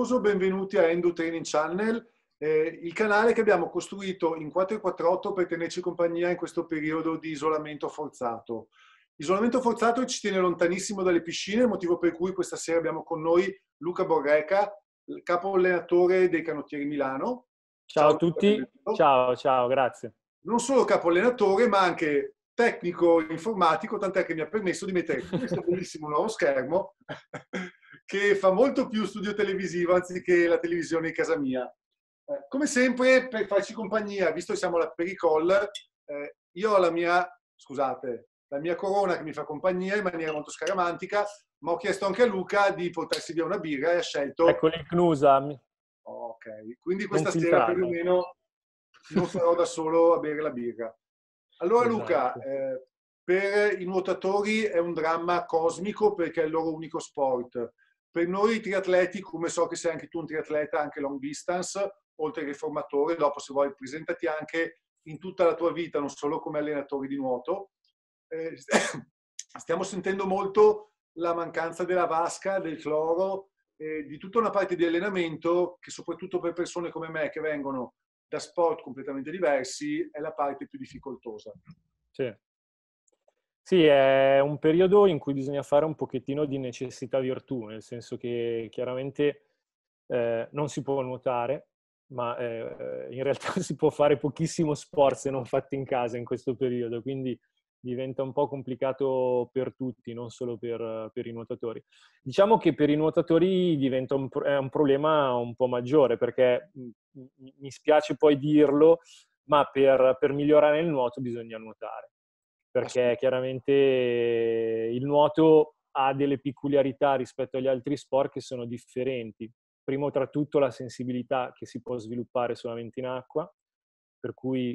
caloroso benvenuti a Endo Training Channel, il canale che abbiamo costruito in 448 per tenerci compagnia in questo periodo di isolamento forzato. Isolamento forzato che ci tiene lontanissimo dalle piscine, motivo per cui questa sera abbiamo con noi Luca Borreca, il capo allenatore dei Canottieri Milano. Ciao Ciao a Luca, tutti, benvenuto. ciao, grazie. Non solo capo allenatore, ma anche tecnico informatico, tant'è che mi ha permesso di mettere questo bellissimo nuovo schermo che fa molto più studio televisivo anziché la televisione in casa mia. Come sempre, per farci compagnia, visto che siamo alla Pericol, io ho la mia corona che mi fa compagnia in maniera molto scaramantica, ma ho chiesto anche a Luca di portarsi via una birra e ha scelto. Ecco l'Icnusa, Ok, quindi non questa sera filtrata. perlomeno non sarò da solo a bere la birra. Allora Luca, Esatto. per i nuotatori è un dramma cosmico perché è il loro unico sport. Per noi triatleti, come so che sei anche tu un triatleta, anche long distance, oltre che formatore, dopo se vuoi presentati anche in tutta la tua vita, non solo come allenatore di nuoto. Eh, Stiamo sentendo molto la mancanza della vasca, del cloro, di tutta una parte di allenamento che soprattutto per persone come me che vengono da sport completamente diversi è la parte più difficoltosa. Sì. Sì, è un periodo in cui bisogna fare un pochettino di necessità virtù, nel senso che chiaramente non si può nuotare, ma in realtà si può fare pochissimo sport se non fatti in casa in questo periodo, quindi diventa un po' complicato per tutti, non solo per i nuotatori. Diciamo che per i nuotatori diventa è un problema un po' maggiore, perché mi spiace poi dirlo, ma per migliorare il nuoto bisogna nuotare, perché chiaramente il nuoto ha delle peculiarità rispetto agli altri sport che sono differenti. Primo tra tutto la sensibilità che si può sviluppare solamente in acqua, per cui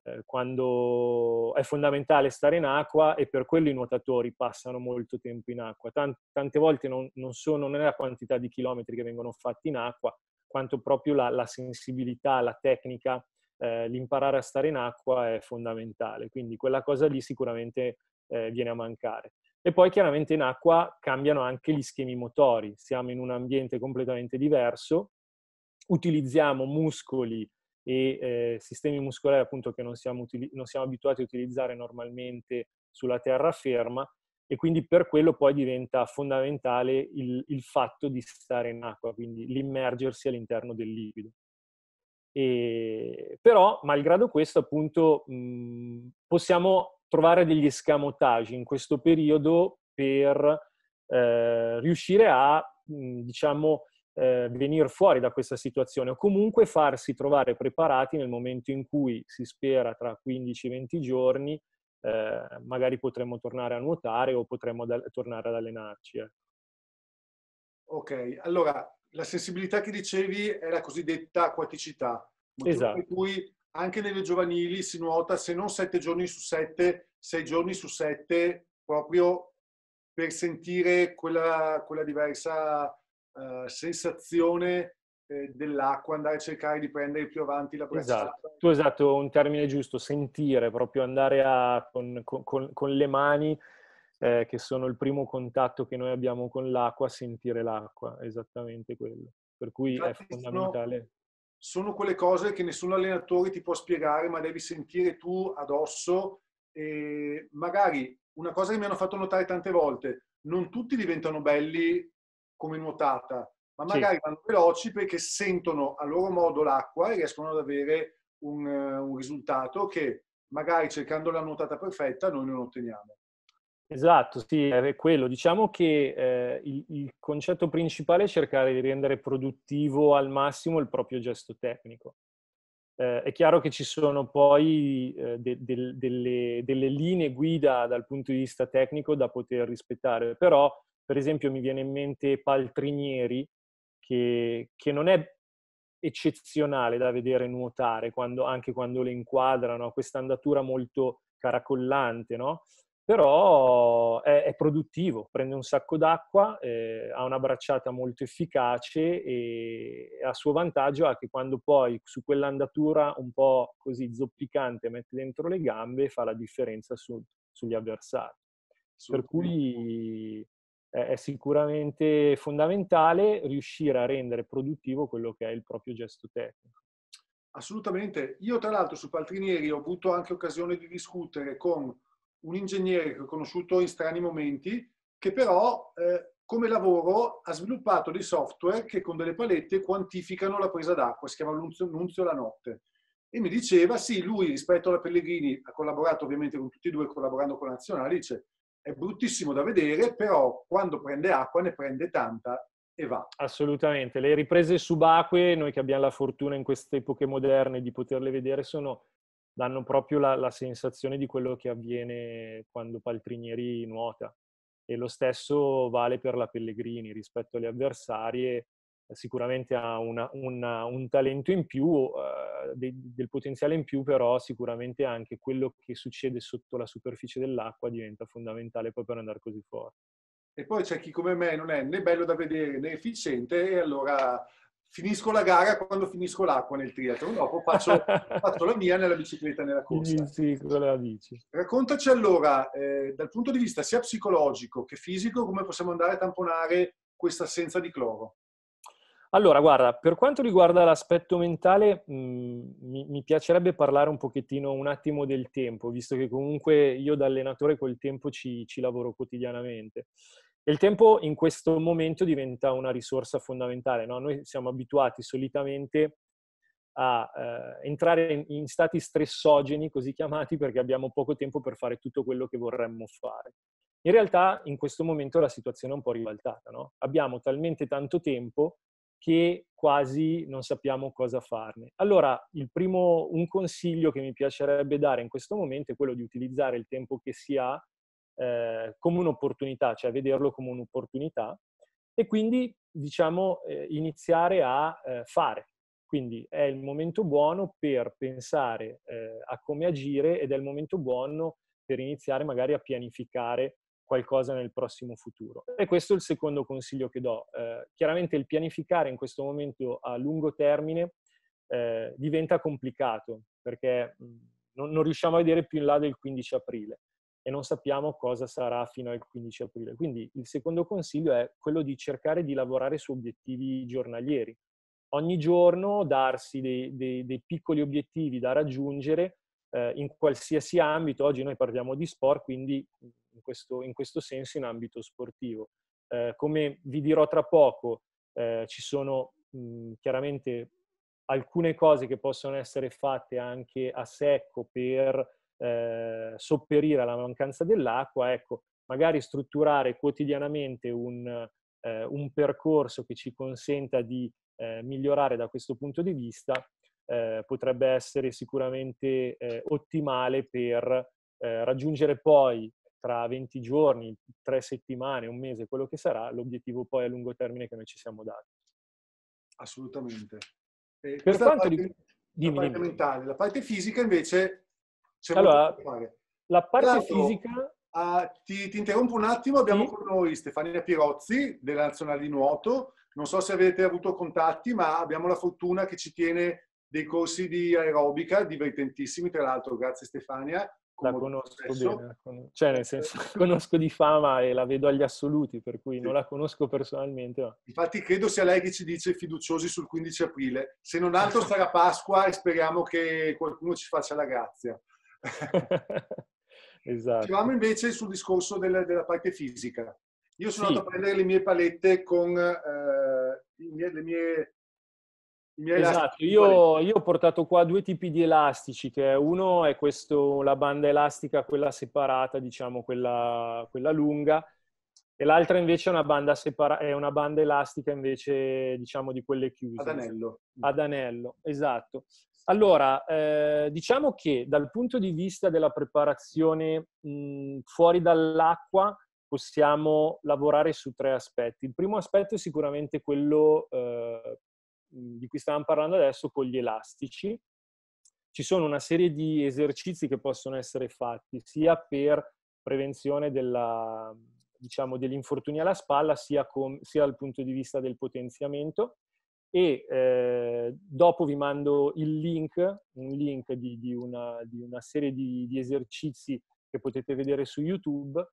quando è fondamentale stare in acqua, e per quello i nuotatori passano molto tempo in acqua. Tante volte non è la quantità di chilometri che vengono fatti in acqua, quanto proprio la sensibilità, la tecnica, l'imparare a stare in acqua è fondamentale. Quindi quella cosa lì sicuramente viene a mancare. E poi chiaramente in acqua cambiano anche gli schemi motori, siamo in un ambiente completamente diverso, utilizziamo muscoli e sistemi muscolari appunto che non siamo abituati a utilizzare normalmente sulla terraferma, e quindi per quello poi diventa fondamentale il fatto di stare in acqua, quindi l'immergersi all'interno del liquido. Però, malgrado questo, appunto, possiamo trovare degli escamotage in questo periodo per riuscire a, diciamo, venire fuori da questa situazione, o comunque farsi trovare preparati nel momento in cui si spera tra 15-20 giorni magari potremo tornare a nuotare o potremo tornare ad allenarci. Ok, allora la sensibilità che dicevi è la cosiddetta acquaticità, motivo per Esatto. cui anche nelle giovanili si nuota se non 7 giorni su 7, 6 giorni su 7, proprio per sentire quella diversa sensazione dell'acqua, andare a cercare di prendere più avanti la Esatto, bracciata. tu hai usato un termine giusto, sentire, proprio andare con le mani, che sono il primo contatto che noi abbiamo con l'acqua, sentire l'acqua, esattamente quello. Per cui è Infatti fondamentale. sono quelle cose che nessun allenatore ti può spiegare, ma devi sentire tu addosso. E magari una cosa che mi hanno fatto notare tante volte, non tutti diventano belli come nuotata, ma Sì. magari vanno veloci perché sentono a loro modo l'acqua e riescono ad avere un risultato che magari cercando la nuotata perfetta noi non otteniamo. Esatto, sì, è quello. Diciamo che il concetto principale è cercare di rendere produttivo al massimo il proprio gesto tecnico. È chiaro che ci sono poi delle linee guida dal punto di vista tecnico da poter rispettare, però per esempio mi viene in mente Paltrinieri, che non è eccezionale da vedere nuotare, anche quando le inquadrano, ha questa andatura molto caracollante, no? Però è produttivo, prende un sacco d'acqua, ha una bracciata molto efficace, e a suo vantaggio ha che quando poi su quell'andatura un po' così zoppicante mette dentro le gambe, fa la differenza sugli avversari. Per Assolutamente. cui è sicuramente fondamentale riuscire a rendere produttivo quello che è il proprio gesto tecnico. Assolutamente. Io tra l'altro su Paltrinieri ho avuto anche occasione di discutere con un ingegnere che ho conosciuto in strani momenti, che però come lavoro ha sviluppato dei software che con delle palette quantificano la presa d'acqua, si chiama Nunzio la notte. E mi diceva, sì, lui rispetto alla Pellegrini ha collaborato ovviamente con tutti e due, collaborando con la Nazionale, dice, è bruttissimo da vedere, però quando prende acqua ne prende tanta e va. Assolutamente. Le riprese subacquee, noi che abbiamo la fortuna in queste epoche moderne di poterle vedere, danno proprio la sensazione di quello che avviene quando Paltrinieri nuota. E lo stesso vale per la Pellegrini rispetto alle avversarie. Sicuramente ha un talento in più, del potenziale in più, però sicuramente anche quello che succede sotto la superficie dell'acqua diventa fondamentale poi per andare così forte. E poi c'è chi come me non è né bello da vedere né efficiente e allora finisco la gara quando finisco l'acqua nel triathlon, dopo faccio la mia nella bicicletta, nella corsa. Sì, cosa la dici? Raccontaci allora, dal punto di vista sia psicologico che fisico, come possiamo andare a tamponare questa assenza di cloro. Allora, guarda, per quanto riguarda l'aspetto mentale, mi piacerebbe parlare un attimo del tempo, visto che comunque io da allenatore col tempo ci lavoro quotidianamente. E il tempo in questo momento diventa una risorsa fondamentale, no? Noi siamo abituati solitamente a entrare in stati stressogeni, così chiamati, perché abbiamo poco tempo per fare tutto quello che vorremmo fare. In realtà in questo momento la situazione è un po' ribaltata, no? Abbiamo talmente tanto tempo che quasi non sappiamo cosa farne. Allora, un consiglio che mi piacerebbe dare in questo momento è quello di utilizzare il tempo che si ha come un'opportunità, cioè vederlo come un'opportunità e quindi, diciamo, iniziare a fare. Quindi è il momento buono per pensare a come agire ed è il momento buono per iniziare magari a pianificare qualcosa nel prossimo futuro. E questo è il secondo consiglio che do. Chiaramente il pianificare in questo momento a lungo termine diventa complicato perché non riusciamo a vedere più in là del 15 aprile e non sappiamo cosa sarà fino al 15 aprile. Quindi il secondo consiglio è quello di cercare di lavorare su obiettivi giornalieri. Ogni giorno darsi dei piccoli obiettivi da raggiungere in qualsiasi ambito. Oggi noi parliamo di sport, quindi in questo senso in ambito sportivo. Come vi dirò tra poco, ci sono chiaramente alcune cose che possono essere fatte anche a secco per sopperire alla mancanza dell'acqua. Ecco, magari strutturare quotidianamente un percorso che ci consenta di migliorare da questo punto di vista potrebbe essere sicuramente ottimale per raggiungere poi tra 20 giorni, 3 settimane, un mese, quello che sarà, l'obiettivo poi a lungo termine che noi ci siamo dati. Assolutamente. E Per questa è quanto la dimmi, parte dimmi. mentale. La parte fisica invece c'è molto Allora, da fare. la Tra parte l'altro, fisica, ti interrompo un attimo, abbiamo sì, con noi Stefania Pirozzi della Nazionale di Nuoto. Non so se avete avuto contatti, ma abbiamo la fortuna che ci tiene dei corsi di aerobica divertentissimi, tra l'altro, grazie Stefania, la come conosco spesso. bene, cioè nel senso la conosco di fama e la vedo agli assoluti, per cui non la conosco personalmente. Ma... Infatti credo sia lei che ci dice fiduciosi sul 15 aprile. Se non altro sarà Pasqua e speriamo che qualcuno ci faccia la grazia. Esatto. Dicevamo invece sul discorso della parte fisica. Io sono andato Sì, a prendere le mie palette con i miei esatto. elastici di palette. Io ho portato qua due tipi di elastici, che uno è questo, la banda elastica, quella separata, diciamo, quella lunga, e l'altra invece è è una banda elastica invece, diciamo, di quelle Ad chiuse, anello. ad anello, esatto. Allora, diciamo che dal punto di vista della preparazione fuori dall'acqua possiamo lavorare su tre aspetti. Il primo aspetto è sicuramente quello di cui stavamo parlando adesso con gli elastici. Ci sono una serie di esercizi che possono essere fatti sia per prevenzione diciamo, degli infortuni alla spalla, sia dal punto di vista del potenziamento. E dopo vi mando un link di una serie di esercizi che potete vedere su YouTube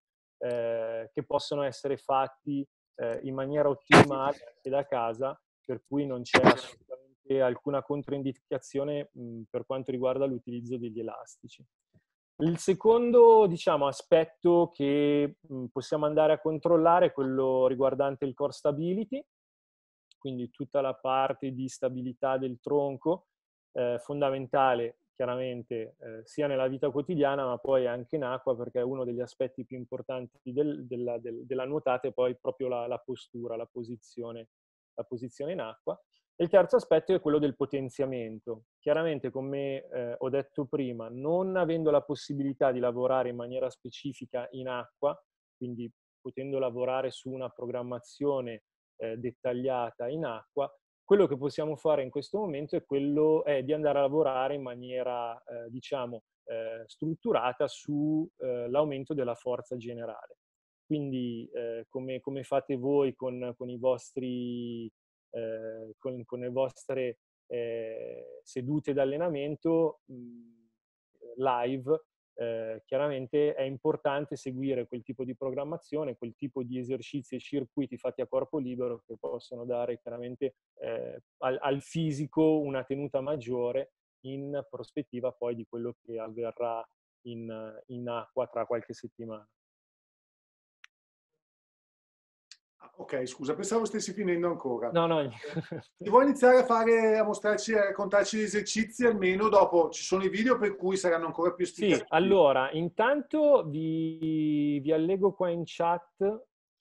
che possono essere fatti in maniera ottimale anche da casa, per cui non c'è assolutamente alcuna controindicazione per quanto riguarda l'utilizzo degli elastici. Il secondo, diciamo, aspetto che possiamo andare a controllare è quello riguardante il core stability, quindi tutta la parte di stabilità del tronco, fondamentale chiaramente sia nella vita quotidiana ma poi anche in acqua, perché uno degli aspetti più importanti della nuotata è poi proprio la postura, la posizione in acqua. E il terzo aspetto è quello del potenziamento. Chiaramente, come ho detto prima, non avendo la possibilità di lavorare in maniera specifica in acqua, quindi potendo lavorare su una programmazione dettagliata in acqua, quello che possiamo fare in questo momento è di andare a lavorare in maniera, diciamo, strutturata sull'aumento della forza generale. Quindi, come fate voi con i vostri, con le vostre sedute d'allenamento live, chiaramente è importante seguire quel tipo di programmazione, quel tipo di esercizi e circuiti fatti a corpo libero che possono dare chiaramente al fisico una tenuta maggiore in prospettiva poi di quello che avverrà in acqua tra qualche settimana. Ok, scusa, pensavo stessi finendo ancora. No, no. Se vuoi iniziare a mostrarci, a raccontarci gli esercizi, almeno dopo ci sono i video per cui saranno ancora più esplicativi. Sì, allora, intanto vi allego qua in chat.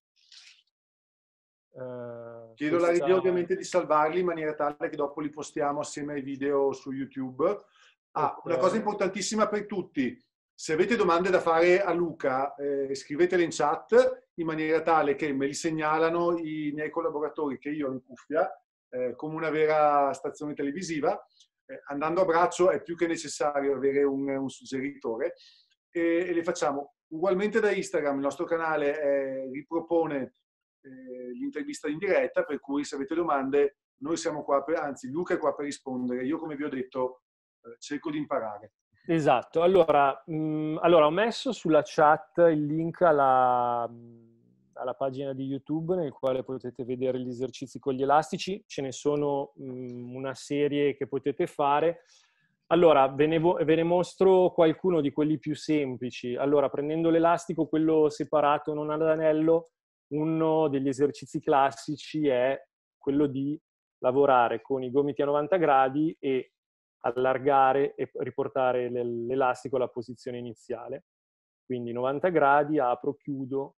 Chiedo alla regia ovviamente di salvarli in maniera tale che dopo li postiamo assieme ai video su YouTube. Una cosa importantissima per tutti, se avete domande da fare a Luca, scrivetele in chat in maniera tale che me li segnalano i miei collaboratori che io ho in cuffia, come una vera stazione televisiva. Andando a braccio è più che necessario avere un suggeritore e le facciamo. Ugualmente da Instagram, il nostro canale ripropone l'intervista in diretta, per cui se avete domande noi siamo qua, anzi Luca è qua per rispondere. Io, come vi ho detto, cerco di imparare. Esatto, allora ho messo sulla chat il link alla pagina di YouTube nel quale potete vedere gli esercizi con gli elastici. Ce ne sono una serie che potete fare. Allora, ve ne mostro qualcuno di quelli più semplici. Allora, prendendo l'elastico, quello separato non ad anello, uno degli esercizi classici è quello di lavorare con i gomiti a 90 gradi e allargare e riportare l'elastico alla posizione iniziale. Quindi 90 gradi, apro, chiudo,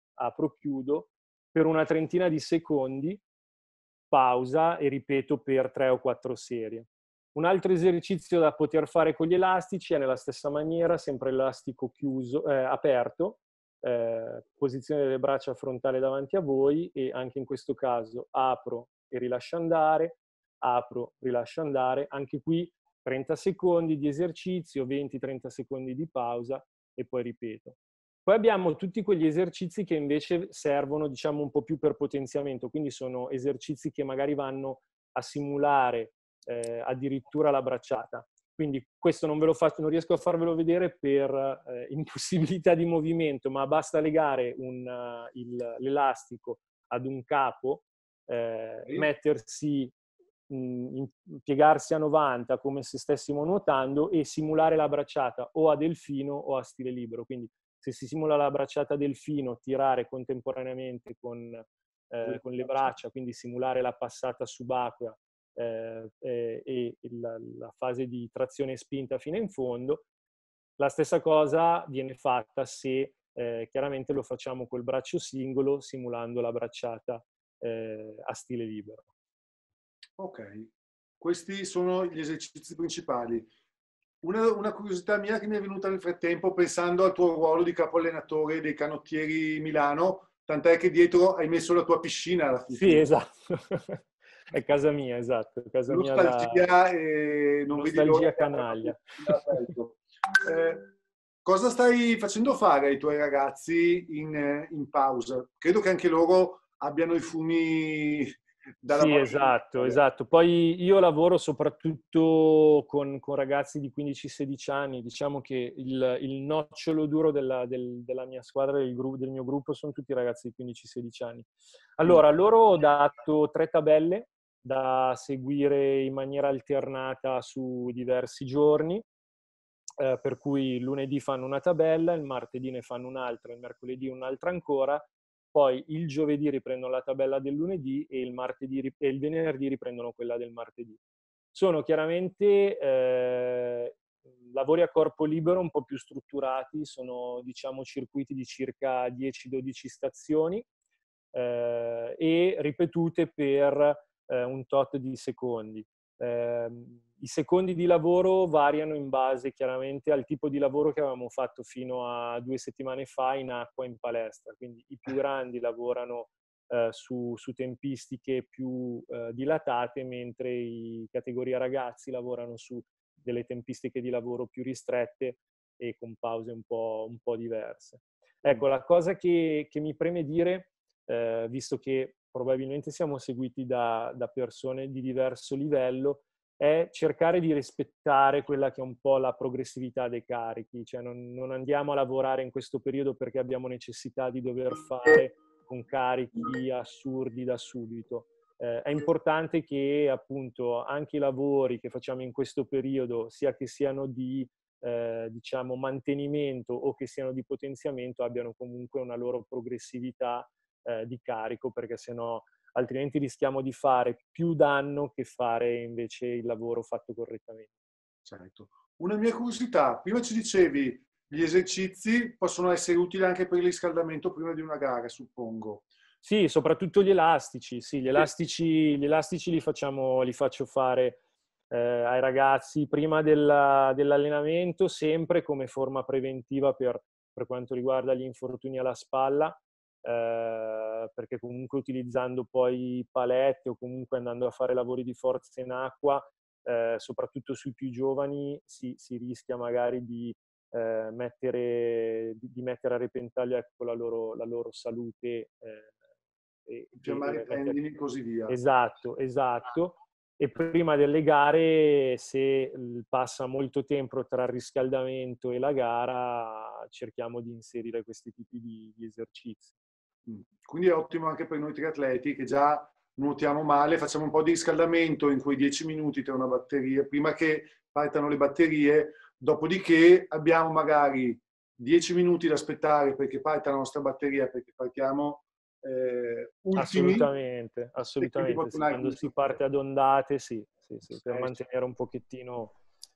per una trentina di secondi, pausa e ripeto per 3 o 4 serie. Un altro esercizio da poter fare con gli elastici è nella stessa maniera, sempre l'elastico chiuso, aperto, posizione delle braccia frontale davanti a voi e anche in questo caso apro e rilascio andare, apro, rilascio andare, anche qui 30 secondi di esercizio, 20-30 secondi di pausa e poi ripeto. Poi abbiamo tutti quegli esercizi che invece servono, diciamo, un po' più per potenziamento, quindi sono esercizi che magari vanno a simulare addirittura la bracciata. Quindi questo non riesco a farvelo vedere per impossibilità di movimento, ma basta legare l'elastico ad un capo, mettersi, piegarsi a 90 come se stessimo nuotando e simulare la bracciata o a delfino o a stile libero. Quindi se si simula la bracciata a delfino, tirare contemporaneamente con le braccia, quindi simulare la passata subacquea e la fase di trazione e spinta fino in fondo. La stessa cosa viene fatta se chiaramente lo facciamo col braccio singolo, simulando la bracciata a stile libero. Ok, questi sono gli esercizi principali. Una curiosità mia che mi è venuta nel frattempo pensando al tuo ruolo di capo allenatore dei Canottieri Milano, tant'è che dietro hai messo la tua piscina alla fine. Sì, esatto. È casa mia, esatto. Casa mia nostalgia e non vedi l'ora nostalgia canaglia. Cosa stai facendo fare ai tuoi ragazzi in pausa? Credo che anche loro abbiano i fumi dalla Sì, voglia di esatto, fare. esatto. Poi io lavoro soprattutto con ragazzi di 15-16 anni. Diciamo che il nocciolo duro della mia squadra, del mio gruppo, sono tutti ragazzi di 15-16 anni. Mm. Allora, a loro ho dato 3 tabelle da seguire in maniera alternata su diversi giorni, per cui il lunedì fanno una tabella, il martedì ne fanno un'altra, il mercoledì un'altra ancora, poi il giovedì riprendono la tabella del lunedì e e il venerdì riprendono quella del martedì. Sono chiaramente lavori a corpo libero un po' più strutturati, sono diciamo circuiti di circa 10-12 stazioni e ripetute per un tot di secondi. I secondi di lavoro variano in base chiaramente al tipo di lavoro che avevamo fatto fino a 2 settimane fa in acqua in palestra. Quindi i più grandi lavorano su tempistiche più dilatate, mentre i categoria ragazzi lavorano su delle tempistiche di lavoro più ristrette e con pause un po' diverse. Ecco, la cosa che mi preme dire, visto che probabilmente siamo seguiti da persone di diverso livello, è cercare di rispettare quella che è un po' la progressività dei carichi, cioè non andiamo a lavorare in questo periodo perché abbiamo necessità di dover fare con carichi assurdi da subito. È importante che appunto anche i lavori che facciamo in questo periodo, sia che siano di diciamo mantenimento o che siano di potenziamento, abbiano comunque una loro progressività di carico, perché sennò altrimenti rischiamo di fare più danno che fare invece il lavoro fatto correttamente. Certo. Una mia curiosità, prima ci dicevi gli esercizi possono essere utili anche per il riscaldamento prima di una gara, suppongo. Sì, soprattutto gli elastici. Sì, Sì. gli elastici li faccio fare ai ragazzi prima dell'allenamento, sempre come forma preventiva per quanto riguarda gli infortuni alla spalla, perché comunque utilizzando poi palette o comunque andando a fare lavori di forza in acqua, soprattutto sui più giovani, si rischia magari di mettere a repentaglio ecco, la loro salute Infiammare i tendini e così via. esatto, esatto. E prima delle gare, se passa molto tempo tra il riscaldamento e la gara, cerchiamo di inserire questi tipi di esercizi. Quindi è ottimo anche per noi triatleti che già nuotiamo male, facciamo un po' di riscaldamento in quei 10 minuti tra una batteria, prima che partano le batterie, dopodiché abbiamo magari 10 minuti da aspettare perché parte la nostra batteria, perché partiamo ultimi, Assolutamente, e quindi può assolutamente, sì. tornare Quando come si parte sapete. ad ondate, sì, sì, sì, per Sì. mantenere un pochettino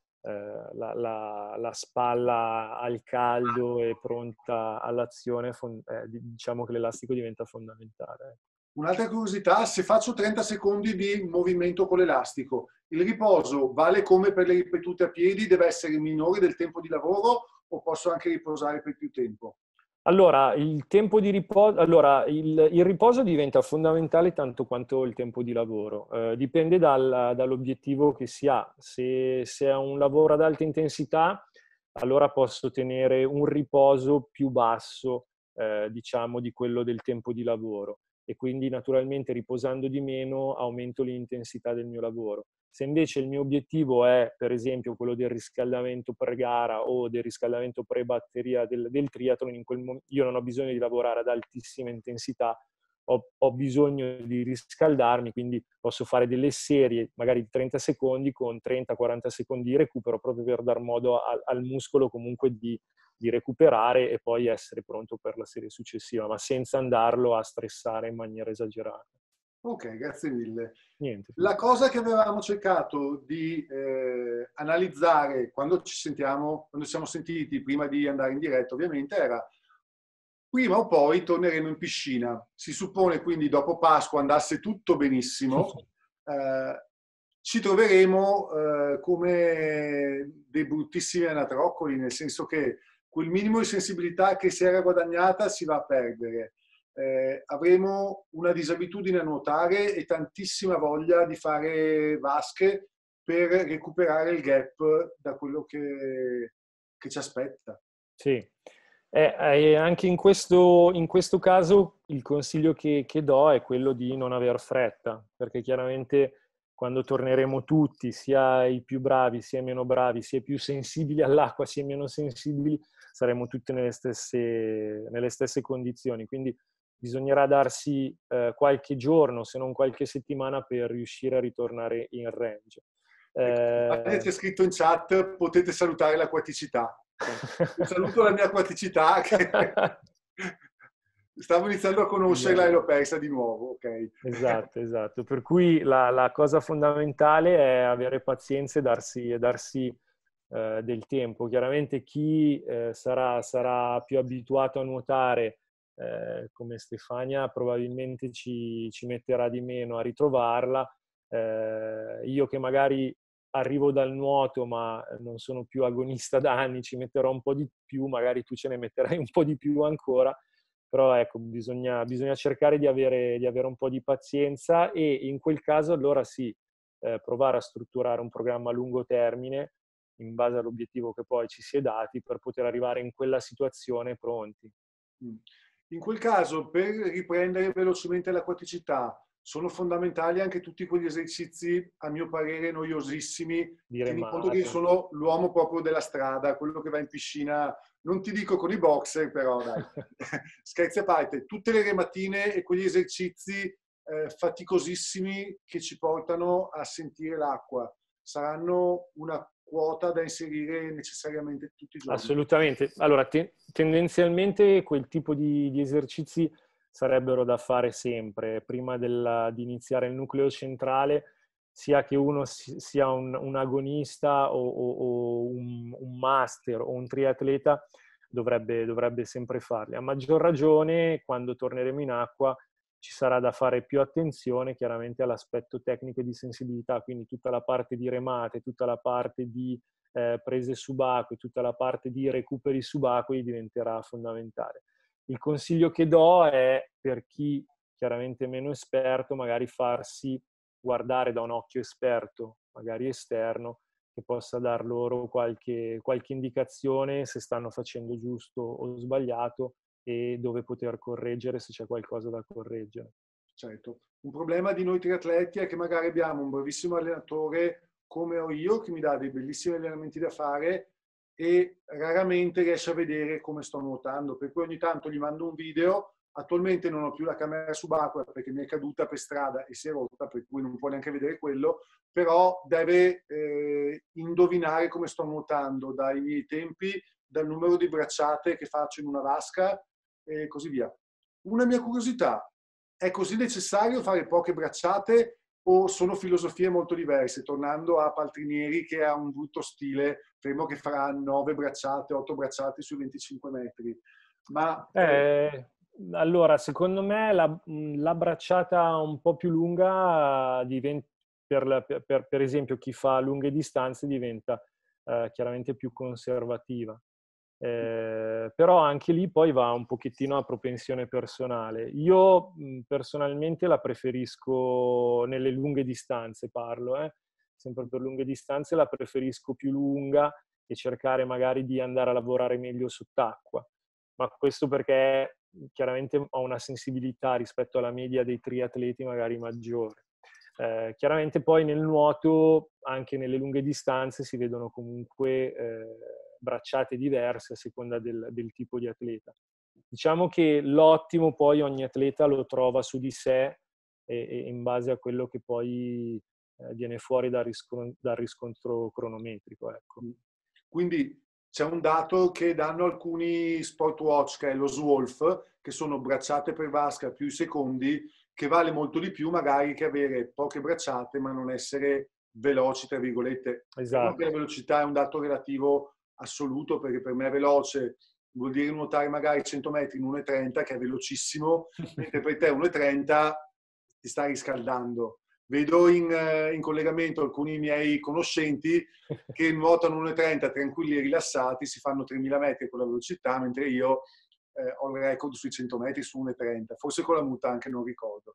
la spalla al caldo e pronta all'azione, diciamo che l'elastico diventa fondamentale. Un'altra curiosità, se faccio 30 secondi di movimento con l'elastico, il riposo vale come per le ripetute a piedi, deve essere minore del tempo di lavoro o posso anche riposare per più tempo? Allora, il tempo di riposo, allora, il riposo diventa fondamentale tanto quanto il tempo di lavoro. Dipende dall'obiettivo che si ha. Se è un lavoro ad alta intensità, allora posso tenere un riposo più basso, diciamo, di quello del tempo di lavoro. E quindi naturalmente riposando di meno aumento l'intensità del mio lavoro. Se invece il mio obiettivo è, per esempio, quello del riscaldamento pre-gara o del riscaldamento pre-batteria del triathlon, io non ho bisogno di lavorare ad altissima intensità, ho bisogno di riscaldarmi, quindi posso fare delle serie magari di 30 secondi con 30-40 secondi di recupero proprio per dar modo al muscolo comunque di recuperare e poi essere pronto per la serie successiva, ma senza andarlo a stressare in maniera esagerata. Ok, grazie mille. Niente. La cosa che avevamo cercato di analizzare quando ci sentiamo, quando ci siamo sentiti prima di andare in diretta, ovviamente, era prima o poi torneremo in piscina. Si suppone quindi dopo Pasqua andasse tutto benissimo, eh, ci troveremo come dei bruttissimi anatroccoli, nel senso che quel minimo di sensibilità che si era guadagnata si va a perdere. Avremo una disabitudine a nuotare e tantissima voglia di fare vasche per recuperare il gap da quello che ci aspetta. Sì, Anche in questo caso il consiglio che do è quello di non aver fretta, perché chiaramente quando torneremo tutti, sia i più bravi, sia i meno bravi, sia i più sensibili all'acqua, sia i meno sensibili, saremo tutti nelle stesse condizioni. Quindi bisognerà darsi qualche giorno, se non qualche settimana, per riuscire a ritornare in range. Ecco, c'è scritto in chat, potete salutare l'acquaticità. Io saluto la mia acquaticità che stavo iniziando a conoscerla e l'ho persa di nuovo, ok. Esatto, esatto. Per cui la cosa fondamentale è avere pazienza e darsi del tempo. Chiaramente chi sarà più abituato a nuotare, come Stefania, probabilmente ci metterà di meno a ritrovarla. Io che magari arrivo dal nuoto ma non sono più agonista da anni, ci metterò un po' di più, magari tu ce ne metterai un po' di più ancora. Però ecco, bisogna cercare di avere un po' di pazienza e in quel caso allora sì, provare a strutturare un programma a lungo termine in base all'obiettivo che poi ci si è dati per poter arrivare in quella situazione pronti. In quel caso, per riprendere velocemente l'acquaticità, sono fondamentali anche tutti quegli esercizi, a mio parere, noiosissimi. Di Tieni conto che io remate. sono l'uomo proprio della strada, quello che va in piscina, non ti dico con i boxer, però dai, scherzi a parte, tutte le rematine e quegli esercizi faticosissimi che ci portano a sentire l'acqua saranno una quota da inserire necessariamente tutti i giorni. Assolutamente. Allora, tendenzialmente quel tipo di esercizi sarebbero da fare sempre, prima di iniziare il nucleo centrale, sia che uno sia un agonista o un master o un triatleta, dovrebbe sempre farli. A maggior ragione, quando torneremo in acqua, ci sarà da fare più attenzione chiaramente all'aspetto tecnico e di sensibilità, quindi tutta la parte di remate, tutta la parte di prese subacquee, tutta la parte di recuperi subacquei diventerà fondamentale. Il consiglio che do è, per chi chiaramente è meno esperto, magari farsi guardare da un occhio esperto, magari esterno, che possa dar loro qualche indicazione se stanno facendo giusto o sbagliato e dove poter correggere se c'è qualcosa da correggere. Certo. Un problema di noi triatleti è che magari abbiamo un bravissimo allenatore come ho io, che mi dà dei bellissimi allenamenti da fare e raramente riesce a vedere come sto nuotando. Per cui ogni tanto gli mando un video. Attualmente non ho più la camera subacquea perché mi è caduta per strada e si è rotta, per cui non può neanche vedere quello, però deve indovinare come sto nuotando dai miei tempi, dal numero di bracciate che faccio in una vasca e così via. Una mia curiosità, è così necessario fare poche bracciate o sono filosofie molto diverse? Tornando a Paltrinieri che ha un brutto stile, fermo che farà 9 bracciate, 8 bracciate sui 25 metri. Ma Allora, secondo me la bracciata un po' più lunga per esempio chi fa lunghe distanze diventa chiaramente più conservativa. Però anche lì poi va un pochettino a propensione personale. Io personalmente la preferisco nelle lunghe distanze, sempre per lunghe distanze la preferisco più lunga e cercare magari di andare a lavorare meglio sott'acqua. Ma questo perché chiaramente ho una sensibilità rispetto alla media dei triatleti magari maggiore. Chiaramente poi nel nuoto, anche nelle lunghe distanze, si vedono comunque bracciate diverse a seconda del tipo di atleta. Diciamo che l'ottimo poi ogni atleta lo trova su di sé e in base a quello che poi viene fuori dal riscontro cronometrico. Ecco. quindi c'è un dato che danno alcuni sport watch, che è lo SWOLF, che sono bracciate per vasca più i secondi, che vale molto di più magari che avere poche bracciate ma non essere veloci, tra virgolette. Credo che la Esatto. velocità è un dato relativo assoluto, perché per me veloce vuol dire nuotare magari 100 metri in 1,30, che è velocissimo, mentre per te 1,30 ti sta riscaldando. Vedo in collegamento alcuni miei conoscenti che nuotano 1,30 tranquilli e rilassati, si fanno 3.000 metri con la velocità, mentre io ho il record sui 100 metri su 1,30, forse con la muta anche, non ricordo.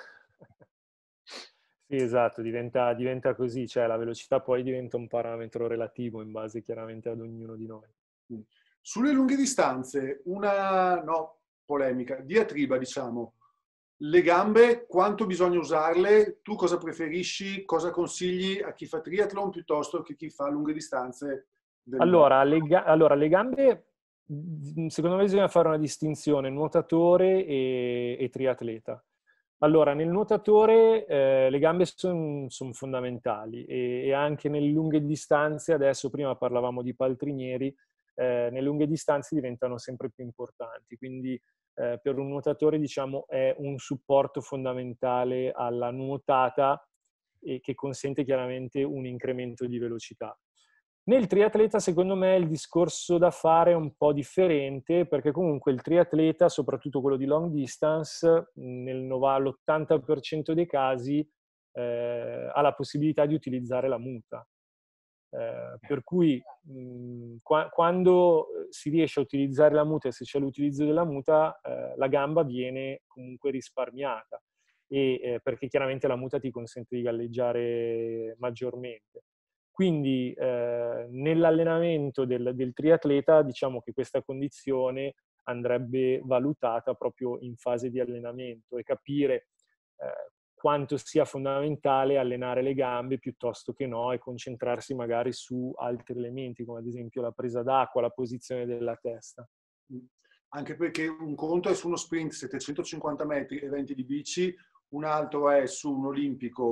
Sì, esatto, diventa così, cioè la velocità poi diventa un parametro relativo in base chiaramente ad ognuno di noi. Sulle lunghe distanze, una polemica, diatriba, diciamo. Le gambe, quanto bisogna usarle? Tu cosa preferisci? Cosa consigli a chi fa triathlon piuttosto che chi fa lunghe distanze del nuoto? Allora, le gambe, secondo me bisogna fare una distinzione nuotatore e triatleta. Allora, nel nuotatore le gambe sono fondamentali e anche nelle lunghe distanze, adesso prima parlavamo di paltrinieri, nelle lunghe distanze diventano sempre più importanti, quindi per un nuotatore diciamo è un supporto fondamentale alla nuotata e che consente chiaramente un incremento di velocità. Nel triatleta, secondo me, il discorso da fare è un po' differente, perché comunque il triatleta, soprattutto quello di long distance, all'80% dei casi ha la possibilità di utilizzare la muta. Per cui quando si riesce a utilizzare la muta e se c'è l'utilizzo della muta, la gamba viene comunque risparmiata, perché chiaramente la muta ti consente di galleggiare maggiormente. Quindi nell'allenamento del triatleta diciamo che questa condizione andrebbe valutata proprio in fase di allenamento e capire quanto sia fondamentale allenare le gambe piuttosto che no e concentrarsi magari su altri elementi come ad esempio la presa d'acqua, la posizione della testa. Anche perché un conto è su uno sprint 750 metri e 20 di bici, un altro è su un olimpico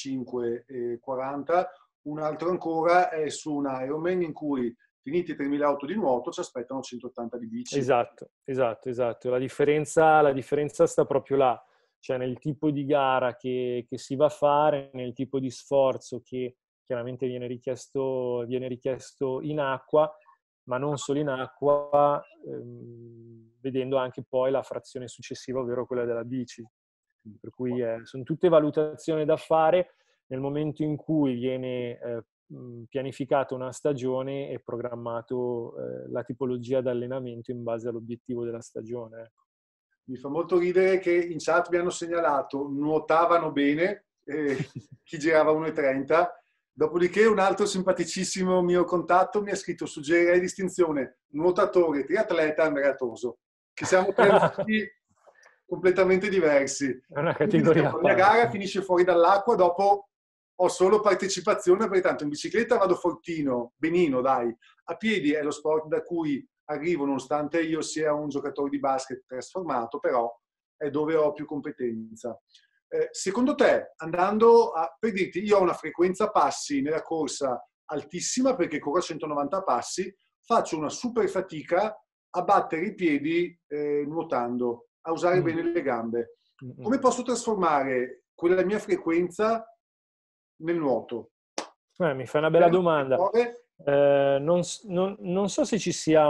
1540, un altro ancora è su un Ironman in cui finiti 3008 di nuoto ci aspettano 180 di bici. Esatto. La differenza sta proprio là, cioè nel tipo di gara che si va a fare, nel tipo di sforzo che chiaramente viene richiesto in acqua, ma non solo in acqua, vedendo anche poi la frazione successiva, ovvero quella della bici. Per cui sono tutte valutazioni da fare nel momento in cui viene pianificata una stagione e programmato la tipologia di allenamento in base all'obiettivo della stagione. Ecco. Mi fa molto ridere che in chat mi hanno segnalato nuotavano bene, chi girava 1,30. Dopodiché un altro simpaticissimo mio contatto mi ha scritto: suggerirei distinzione nuotatore, triatleta, Andrea Toso, che siamo tre nuoti completamente diversi. È una categoria a parte. La gara finisce fuori dall'acqua, dopo ho solo partecipazione, perché tanto in bicicletta vado fortino, benino, dai. A piedi è lo sport da cui arrivo, nonostante io sia un giocatore di basket trasformato, però è dove ho più competenza. Secondo te, per dirti, io ho una frequenza passi nella corsa altissima perché corro a 190 passi, faccio una super fatica a battere i piedi nuotando, a usare bene le gambe. Come posso trasformare quella mia frequenza nel nuoto? Mi fai una bella domanda. Non so se ci sia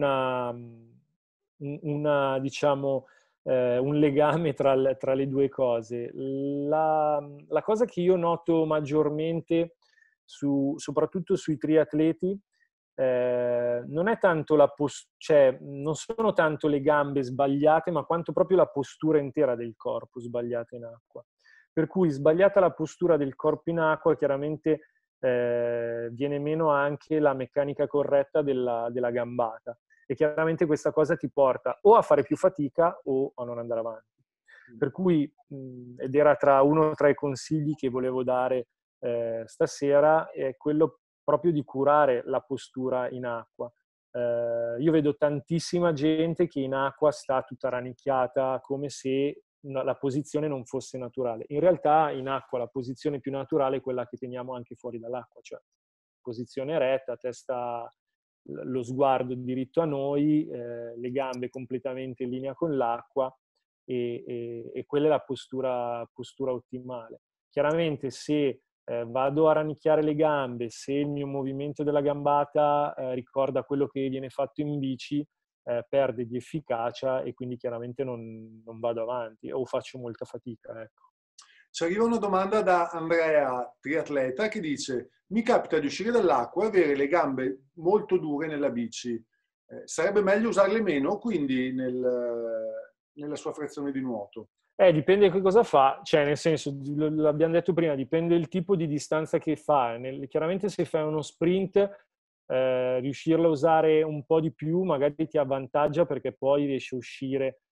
diciamo, un legame tra le due cose. La cosa che io noto maggiormente, soprattutto sui triatleti, non è tanto cioè non sono tanto le gambe sbagliate, ma quanto proprio la postura intera del corpo sbagliata in acqua. Per cui sbagliata la postura del corpo in acqua, chiaramente viene meno anche la meccanica corretta della gambata. E chiaramente questa cosa ti porta o a fare più fatica o a non andare avanti. Per cui, ed era uno tra i consigli che volevo dare stasera, è quello proprio di curare la postura in acqua. Io vedo tantissima gente che in acqua sta tutta rannicchiata come se la posizione non fosse naturale. In realtà in acqua la posizione più naturale è quella che teniamo anche fuori dall'acqua, cioè posizione retta, testa, lo sguardo diritto a noi, le gambe completamente in linea con l'acqua e quella è la postura ottimale. Chiaramente se vado a rannicchiare le gambe, se il mio movimento della gambata ricorda quello che viene fatto in bici, perde di efficacia e quindi chiaramente non vado avanti o faccio molta fatica. Ecco. Ci arriva una domanda da Andrea, triatleta, che dice: mi capita di uscire dall'acqua e avere le gambe molto dure nella bici. Sarebbe meglio usarle meno, quindi nella sua frazione di nuoto? Dipende che cosa fa, cioè nel senso, l'abbiamo detto prima, dipende il tipo di distanza che fa. Chiaramente se fai uno sprint riuscirlo a usare un po' di più magari ti avvantaggia, perché poi riesci a uscire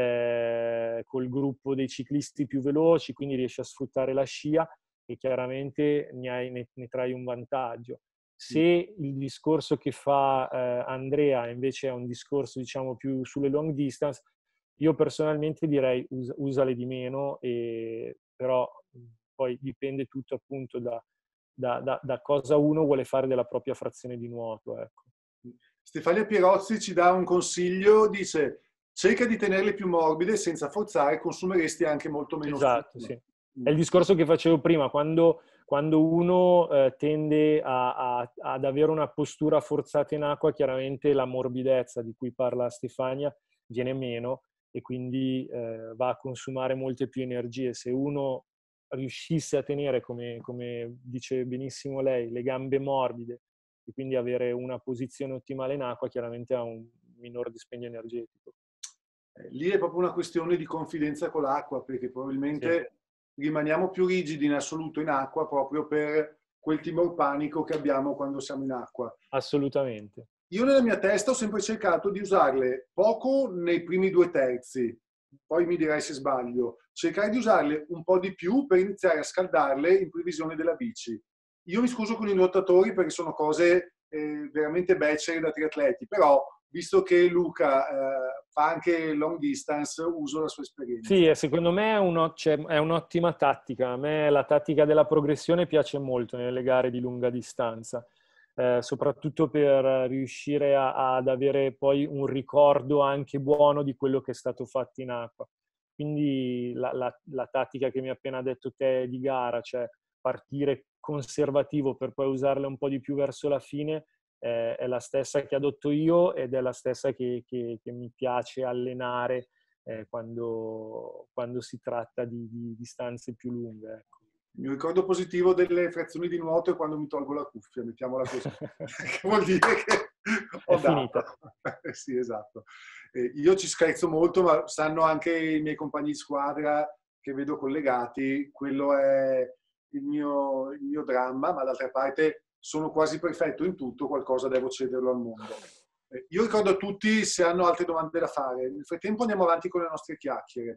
col gruppo dei ciclisti più veloci, quindi riesci a sfruttare la scia e chiaramente ne trai un vantaggio. Se il discorso che fa Andrea invece è un discorso, diciamo, più sulle long distance, io personalmente direi usale di meno, però poi dipende tutto appunto da cosa uno vuole fare della propria frazione di nuoto, ecco. Stefania Pierozzi ci dà un consiglio, dice: cerca di tenerle più morbide senza forzare, consumeresti anche molto meno Esatto, succo. sì. È il discorso che facevo prima, quando uno tende ad avere una postura forzata in acqua, chiaramente la morbidezza di cui parla Stefania viene meno e quindi va a consumare molte più energie. Se uno riuscisse a tenere, come dice benissimo lei, le gambe morbide e quindi avere una posizione ottimale in acqua, chiaramente ha un minor dispendio energetico. Lì è proprio una questione di confidenza con l'acqua, perché probabilmente rimaniamo più rigidi in assoluto in acqua proprio per quel timor panico che abbiamo quando siamo in acqua. Assolutamente. Io nella mia testa ho sempre cercato di usarle poco nei primi 2/3, poi mi dirai se sbaglio, cercare di usarle un po' di più per iniziare a scaldarle in previsione della bici. Io mi scuso con i nuotatori perché sono cose veramente becere da triatleti, però visto che Luca fa anche long distance, uso la sua esperienza. Sì, secondo me è un'ottima tattica. A me la tattica della progressione piace molto nelle gare di lunga distanza, soprattutto per riuscire ad avere poi un ricordo anche buono di quello che è stato fatto in acqua. Quindi la tattica che mi hai appena detto te di gara, cioè partire conservativo per poi usarla un po' di più verso la fine, è la stessa che adotto io ed è la stessa che mi piace allenare quando si tratta di distanze più lunghe. Ecco. Il mio ricordo positivo delle frazioni di nuoto è quando mi tolgo la cuffia, mettiamola così, che vuol dire che ho È dato. finita. Sì, esatto. Io ci scherzo molto, ma sanno anche i miei compagni di squadra che vedo collegati, quello è il mio dramma, ma d'altra parte sono quasi perfetto in tutto, qualcosa devo cederlo al mondo. Io ricordo a tutti, se hanno altre domande da fare, nel frattempo andiamo avanti con le nostre chiacchiere.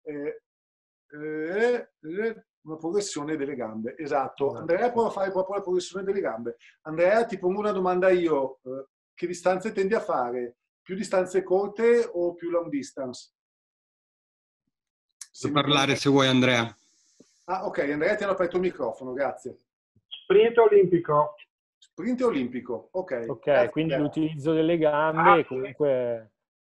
Una progressione delle gambe, esatto. Andrea prova a fare proprio la progressione delle gambe. Andrea, ti pongo una domanda io. Che distanze tendi a fare? Più distanze corte o più long distance? Puoi parlare se vuoi, Andrea. Ah, ok, Andrea ti hanno aperto il microfono, grazie. Sprint olimpico. Sprint olimpico, ok. Ok, Grazie, quindi Andrea. l'utilizzo delle gambe comunque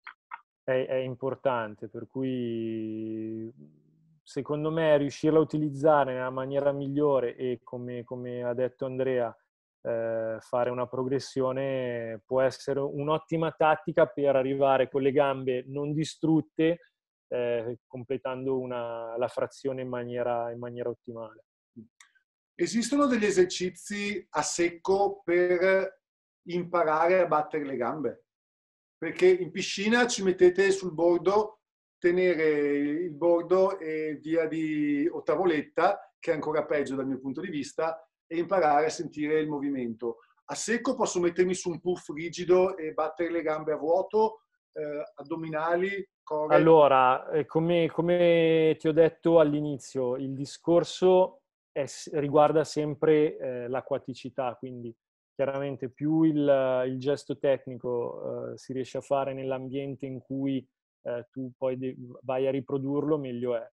è importante, per cui secondo me riuscirla a utilizzare nella maniera migliore e come ha detto Andrea, fare una progressione può essere un'ottima tattica per arrivare con le gambe non distrutte, completando la frazione in maniera ottimale. Esistono degli esercizi a secco per imparare a battere le gambe? Perché in piscina ci mettete sul bordo, tenere il bordo e via di o tavoletta, che è ancora peggio dal mio punto di vista, e imparare a sentire il movimento. A secco posso mettermi su un puff rigido e battere le gambe a vuoto, addominali, core. Allora, come ti ho detto all'inizio, il discorso riguarda sempre l'acquaticità, quindi chiaramente più il gesto tecnico si riesce a fare nell'ambiente in cui tu poi vai a riprodurlo, meglio è.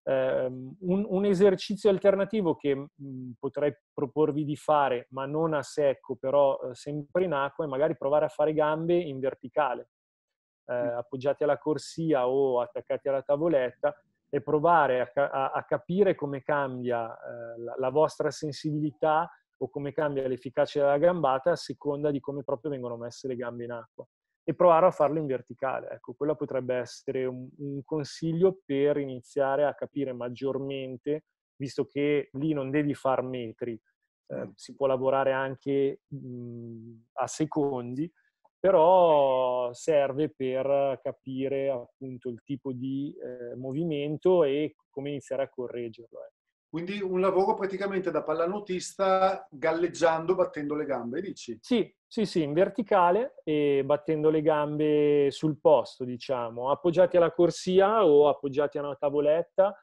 Un esercizio alternativo che potrei proporvi di fare, ma non a secco, però sempre in acqua, è magari provare a fare gambe in verticale. Appoggiati alla corsia o attaccati alla tavoletta e provare a capire come cambia la vostra sensibilità o come cambia l'efficacia della gambata a seconda di come proprio vengono messe le gambe in acqua e provare a farlo in verticale. Ecco, quello potrebbe essere un consiglio per iniziare a capire maggiormente, visto che lì non devi far metri, si può lavorare anche a secondi, però serve per capire appunto il tipo di movimento e come iniziare a correggerlo. Quindi un lavoro praticamente da pallanuotista galleggiando, battendo le gambe, dici? Sì, in verticale e battendo le gambe sul posto, diciamo, appoggiati alla corsia o appoggiati a una tavoletta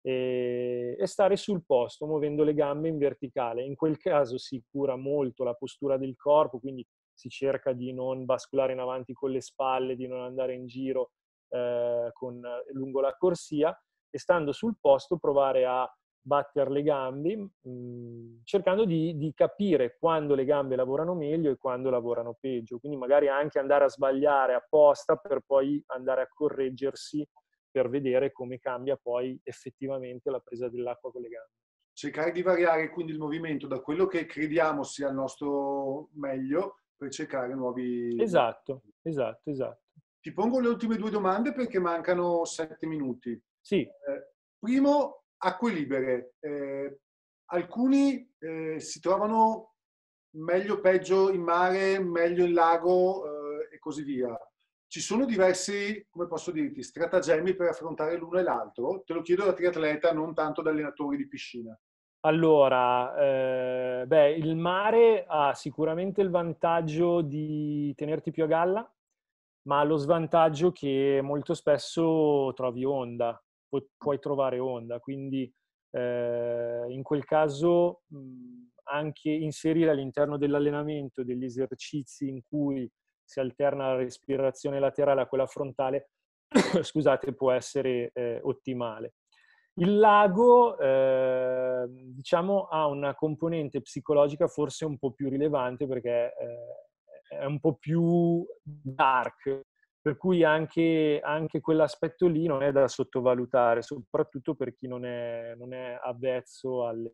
e stare sul posto, muovendo le gambe in verticale. In quel caso si cura molto la postura del corpo, quindi si cerca di non basculare in avanti con le spalle, di non andare in giro lungo la corsia e stando sul posto provare a battere le gambe, cercando di capire quando le gambe lavorano meglio e quando lavorano peggio. Quindi magari anche andare a sbagliare apposta per poi andare a correggersi per vedere come cambia poi effettivamente la presa dell'acqua con le gambe. Cercare di variare quindi il movimento da quello che crediamo sia il nostro meglio per cercare nuovi... Esatto. Ti pongo le ultime 2 domande perché mancano 7 minuti. Sì. Primo, acque libere. Alcuni si trovano meglio o peggio in mare, meglio in lago e così via. Ci sono diversi, come posso dirti, stratagemmi per affrontare l'uno e l'altro? Te lo chiedo da triatleta, non tanto da allenatore di piscina. Allora, il mare ha sicuramente il vantaggio di tenerti più a galla, ma ha lo svantaggio che molto spesso trovi onda, puoi trovare onda, quindi in quel caso anche inserire all'interno dell'allenamento degli esercizi in cui si alterna la respirazione laterale a quella frontale, scusate, può essere ottimale. Il lago, diciamo, ha una componente psicologica forse un po' più rilevante perché è un po' più dark, per cui anche quell'aspetto lì non è da sottovalutare, soprattutto per chi non è avvezzo alle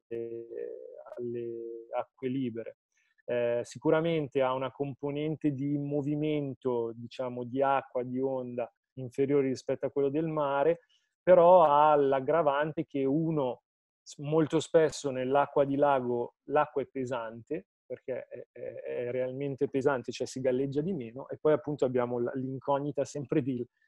acque libere. Sicuramente ha una componente di movimento, diciamo, di acqua, di onda inferiore rispetto a quello del mare, però ha l'aggravante che molto spesso nell'acqua di lago l'acqua è pesante, perché è realmente pesante, cioè si galleggia di meno, e poi appunto abbiamo l'incognita sempre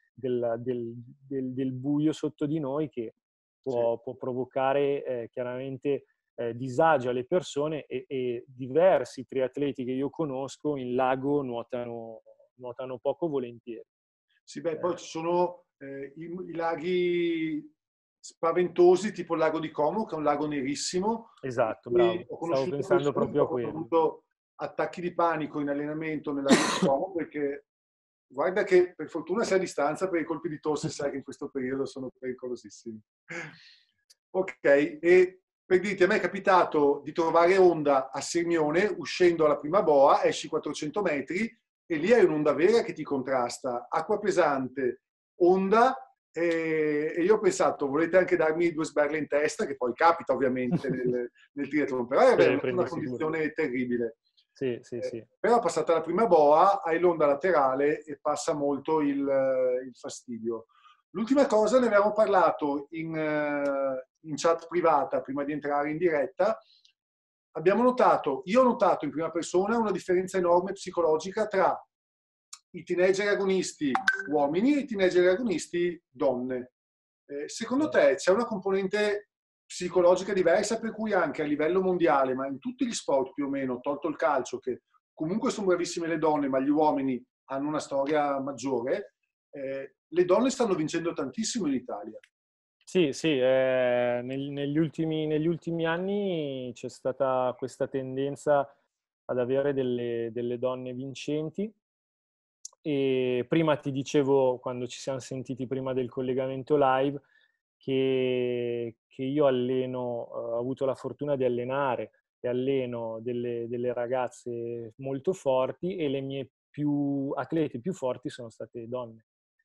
del buio sotto di noi che può provocare chiaramente disagio alle persone e diversi triatleti che io conosco in lago nuotano poco volentieri. Sì, poi ci sono i laghi spaventosi, tipo il lago di Como, che è un lago nerissimo. Esatto, bravo. Ho Stavo conosciuto pensando persone proprio a che hanno quello. avuto attacchi di panico in allenamento nel lago di Como, perché guarda che per fortuna sei a distanza, per i colpi di tosse sai che in questo periodo sono pericolosissimi. Ok, e per dirti, a me è capitato di trovare onda a Sirmione, uscendo alla prima boa, esci 400 metri, e lì hai un'onda vera che ti contrasta, acqua pesante, onda, e io ho pensato, volete anche darmi 2 sberle in testa, che poi capita ovviamente nel triathlon, però è una condizione terribile. Sì. Però passata la prima boa, hai l'onda laterale e passa molto il fastidio. L'ultima cosa, ne avevamo parlato in chat privata prima di entrare in diretta. Io ho notato in prima persona una differenza enorme psicologica tra i teenager agonisti uomini e i teenager agonisti donne. Secondo te c'è una componente psicologica diversa per cui anche a livello mondiale, ma in tutti gli sport più o meno, tolto il calcio, che comunque sono bravissime le donne, ma gli uomini hanno una storia maggiore, le donne stanno vincendo tantissimo in Italia. Sì, negli ultimi anni c'è stata questa tendenza ad avere delle donne vincenti. E prima ti dicevo, quando ci siamo sentiti prima del collegamento live, che io ho avuto la fortuna di allenare e alleno delle ragazze molto forti e le mie atlete più forti sono state donne.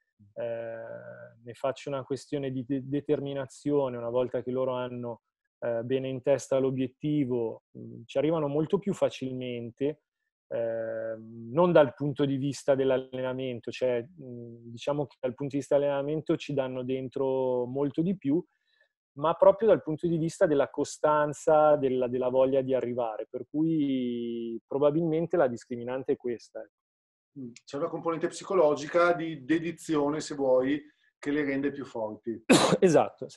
Ne faccio una questione di determinazione, una volta che loro hanno bene in testa l'obiettivo, ci arrivano molto più facilmente. Non dal punto di vista dell'allenamento, cioè diciamo che dal punto di vista dell'allenamento ci danno dentro molto di più, ma proprio dal punto di vista della costanza, della voglia di arrivare, per cui probabilmente la discriminante è questa. C'è una componente psicologica di dedizione, se vuoi, che le rende più forti. Esatto, sì.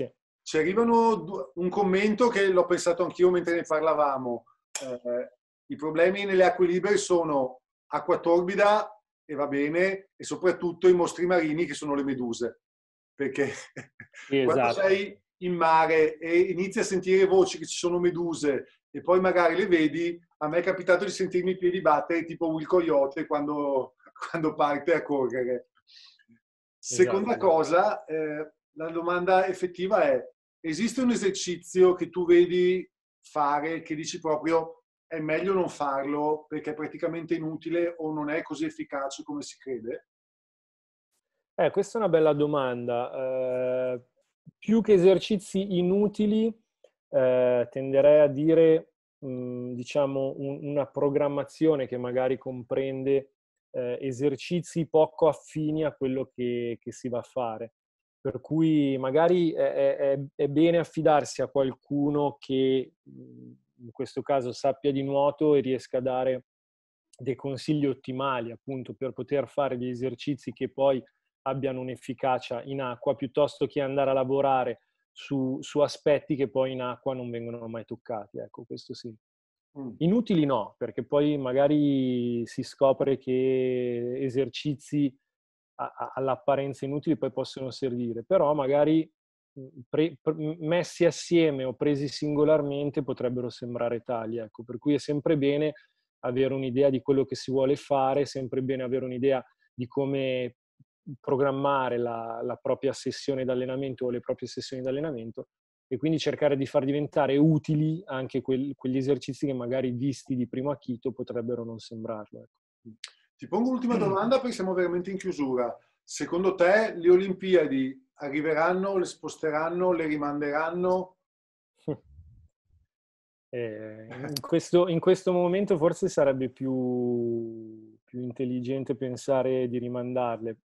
ci arrivano un commento che l'ho pensato anch'io mentre ne parlavamo. I problemi nelle acque libere sono acqua torbida, e va bene, e soprattutto i mostri marini che sono le meduse. Perché Sì, quando esatto. sei in mare e inizi a sentire voci che ci sono meduse e poi magari le vedi, a me è capitato di sentirmi i piedi battere tipo Will Coyote quando parte a correre. Seconda Esatto. cosa, la domanda effettiva è: esiste un esercizio che tu vedi fare che dici proprio è meglio non farlo perché è praticamente inutile o non è così efficace come si crede? Questa è una bella domanda. Più che esercizi inutili, tenderei a dire, diciamo, una programmazione che magari comprende esercizi poco affini a quello che si va a fare. Per cui magari è bene affidarsi a qualcuno che in questo caso sappia di nuoto e riesca a dare dei consigli ottimali appunto per poter fare degli esercizi che poi abbiano un'efficacia in acqua, piuttosto che andare a lavorare su aspetti che poi in acqua non vengono mai toccati. Ecco, questo sì. Inutili no, perché poi magari si scopre che esercizi all'apparenza inutili poi possono servire, però magari messi assieme o presi singolarmente potrebbero sembrare tali. Ecco, per cui è sempre bene avere un'idea di quello che si vuole fare, è sempre bene avere un'idea di come programmare la propria sessione d'allenamento o le proprie sessioni d'allenamento e quindi cercare di far diventare utili anche quegli esercizi che magari visti di primo acchito potrebbero non sembrarlo. Ecco. Ti pongo l'ultima domanda perché siamo veramente in chiusura. Secondo te le Olimpiadi arriveranno, le sposteranno, le rimanderanno? In questo momento forse sarebbe più intelligente pensare di rimandarle.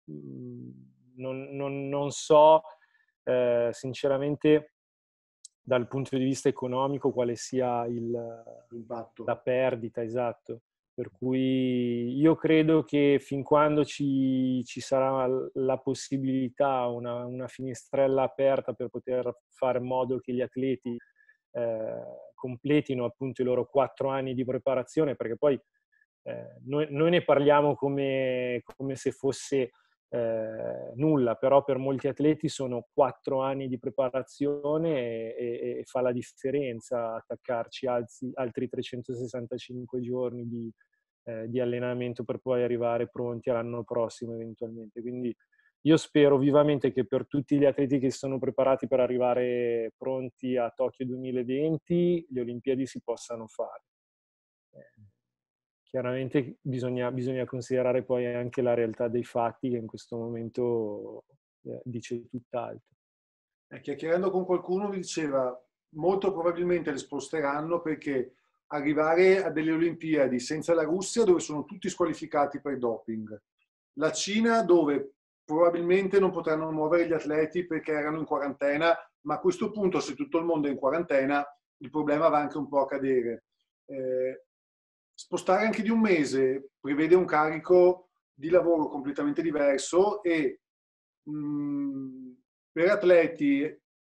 Non so sinceramente dal punto di vista economico quale sia la perdita, esatto. Per cui io credo che fin quando ci sarà la possibilità, una finestrella aperta per poter fare in modo che gli atleti completino appunto i loro 4 anni di preparazione, perché poi noi ne parliamo come se fosse nulla, però per molti atleti sono 4 anni di preparazione e fa la differenza attaccarci altri 365 giorni di allenamento per poi arrivare pronti all'anno prossimo eventualmente. Quindi io spero vivamente che per tutti gli atleti che sono preparati per arrivare pronti a Tokyo 2020 le Olimpiadi si possano fare. Chiaramente bisogna considerare poi anche la realtà dei fatti che in questo momento dice tutt'altro. Chiacchierando con qualcuno mi diceva molto probabilmente le sposteranno perché arrivare a delle Olimpiadi senza la Russia dove sono tutti squalificati per doping, la Cina dove probabilmente non potranno muovere gli atleti perché erano in quarantena, ma a questo punto se tutto il mondo è in quarantena il problema va anche un po' a cadere. Spostare anche di un mese prevede un carico di lavoro completamente diverso e per atleti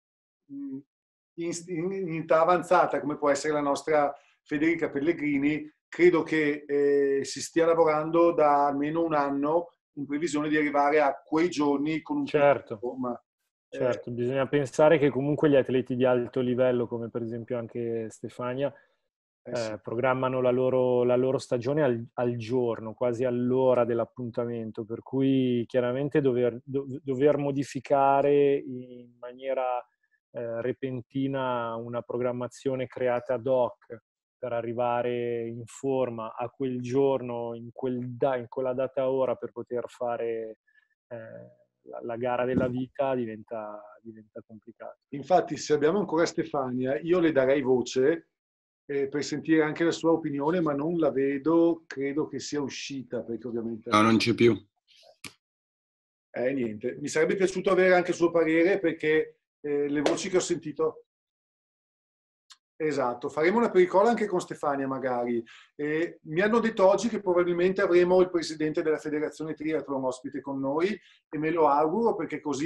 in età avanzata come può essere la nostra Federica Pellegrini, credo che si stia lavorando da almeno un anno in previsione di arrivare a quei giorni con un certo, forma. Certo, bisogna pensare che comunque gli atleti di alto livello, come per esempio anche Stefania, Sì. programmano la loro stagione al giorno, quasi all'ora dell'appuntamento, per cui chiaramente dover modificare in maniera repentina una programmazione creata ad hoc per arrivare in forma a quel giorno, in quella data ora per poter fare la gara della vita diventa complicato. Infatti, se abbiamo ancora Stefania, io le darei voce per sentire anche la sua opinione, ma non la vedo, credo che sia uscita, perché ovviamente... No, non c'è più. Niente, mi sarebbe piaciuto avere anche il suo parere perché le voci che ho sentito... Esatto, faremo una pericola anche con Stefania magari. Mi hanno detto oggi che probabilmente avremo il presidente della Federazione Triathlon ospite con noi e me lo auguro perché così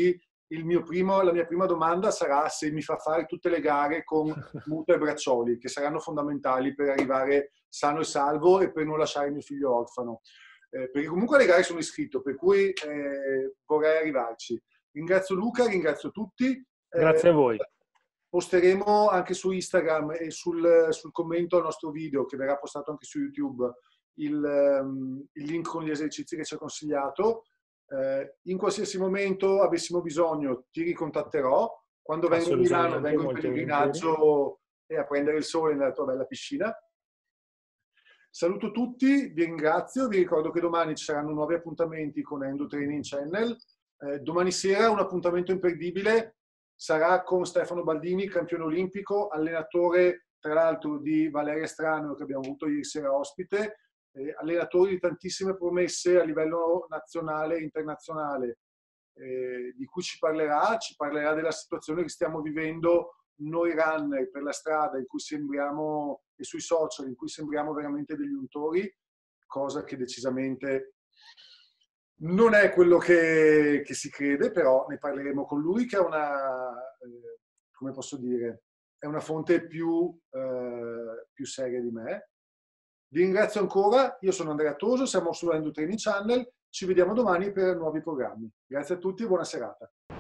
la mia prima domanda sarà se mi fa fare tutte le gare con muta e braccioli, che saranno fondamentali per arrivare sano e salvo e per non lasciare mio figlio orfano. Perché comunque le gare sono iscritto, per cui vorrei arrivarci. Ringrazio Luca, ringrazio tutti. Grazie a voi. Posteremo anche su Instagram e sul commento al nostro video, che verrà postato anche su YouTube, il link con gli esercizi che ci ha consigliato. In qualsiasi momento avessimo bisogno ti ricontatterò. Quando vengo a Milano vengo in pellegrinaggio e a prendere il sole nella tua bella piscina. Saluto tutti, vi ringrazio, vi ricordo che domani ci saranno nuovi appuntamenti con Endo Training Channel. Domani sera un appuntamento imperdibile sarà con Stefano Baldini, campione olimpico, allenatore tra l'altro di Valeria Strano che abbiamo avuto ieri sera ospite, allenatore di tantissime promesse a livello nazionale e internazionale, di cui ci parlerà della situazione che stiamo vivendo noi runner per la strada, in cui sembriamo, e sui social, in cui sembriamo veramente degli untori, cosa che decisamente non è quello che si crede, però ne parleremo con lui, che è una, come posso dire, è una fonte più seria di me. Vi ringrazio ancora, io sono Andrea Toso, siamo su Endo Training Channel, ci vediamo domani per nuovi programmi. Grazie a tutti e buona serata.